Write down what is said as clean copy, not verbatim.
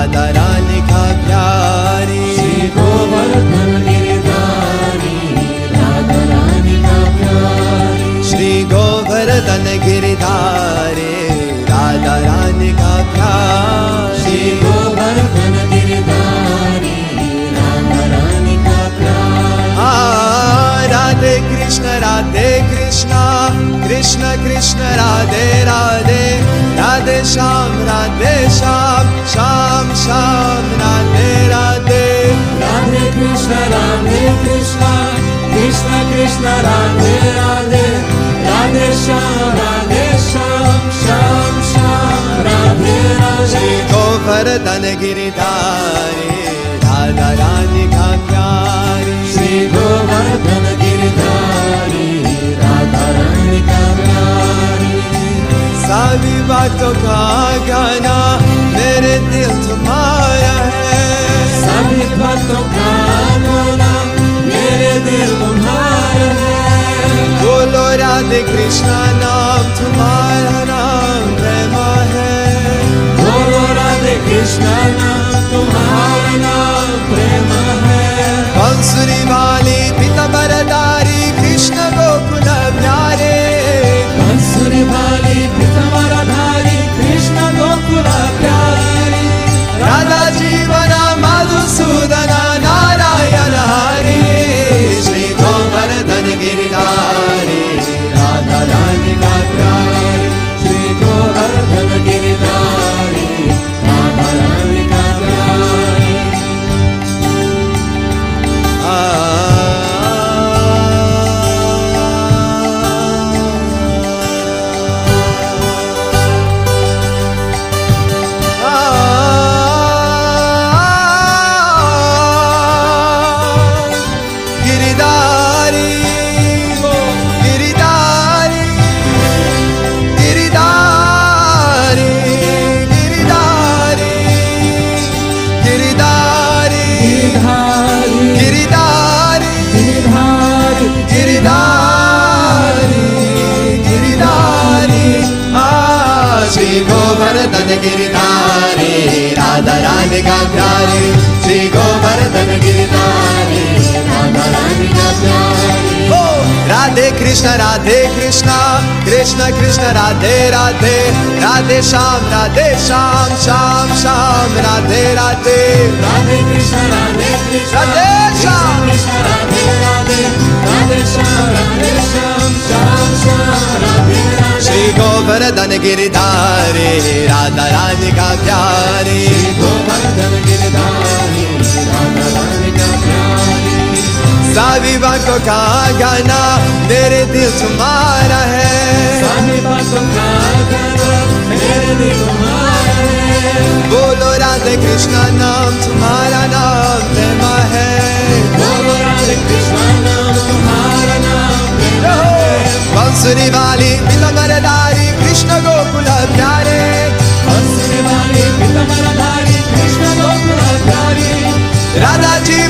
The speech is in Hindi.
राधा रानी का प्यारी। श्री गोवर्धन गिरधारी राधा रानी का प्यारी। श्री गोवर्धन गिरधारी राधा रानी का प्यारी। श्री गोवर्धन गिरधारी राधा रानी का प्यारी। राधे कृष्ण कृष्ण कृष्ण राधे राधे, राधे श्याम श्याम श्याम राधे राधे। राधे कृष्ण कृष्ण कृष्ण राधे राधे, राधे श्याम श्याम श्याम राधे राधे। श्री गोवर्धन गिरधारी राधा रानी का प्यारी। श्री गोवर्धन गिरधारी राधा रानी का प्यारी। सभी बातों का गाना मेरे दिल तुम्हारा है। सभी बातों का गाना मेरे दिल तुम्हारा है। बोलो राधे कृष्णा नाम तुम्हारा नाम प्रेम है। बोलो राधे कृष्णा नाम तुम्हारा नाम प्रेम है। बांसुरी वाली पीतांबरधारी कृष्ण गोकुल प्यारे। बांसुरी वाली पीतांबरधारी कृष्ण गोकुल प्यारी। राधा जीवन मधुसूदन नारायण हरि। श्री गोवर्धन गिरधारी राधा रानी का प्यारी। श्री गोवर्धन गिरधारी राधा रानी का प्यारी। गोवर्धन गिरधारी राधा रानी का प्यारी। श्री गोवर्धन गिरधारी राधा रानी का प्यारी। ओ राधे कृष्ण कृष्ण कृष्ण राधे राधे, राधे श्याम श्याम श्याम राधे राधे। राधे कृष्ण राधे श्याम राधे राधे, राधे श्याम श्याम श्याम राधे राधे। श्री गोवर्धन गिरधारी राधा रानी का प्यारी। श्री गोवर्धन गिरधारी राधा रानी का प्यारी। सभी बातों का गाना मेरे दिल तुम्हारा है। सभी बातों का गाना मेरे दिल तुम्हारा है। बोलो राधे कृष्णा नाम तुम्हारा नाम प्रेम है। बोलो राधे कृष्णा नाम तुम्हारा नाम प्रेम है। बांसुरी वाली पीतांबरधारी कृष्ण गोकुल प्यारे। बांसुरी वाली पीतांबरधारी कृष्ण गोकुल प्यारी। राधा जी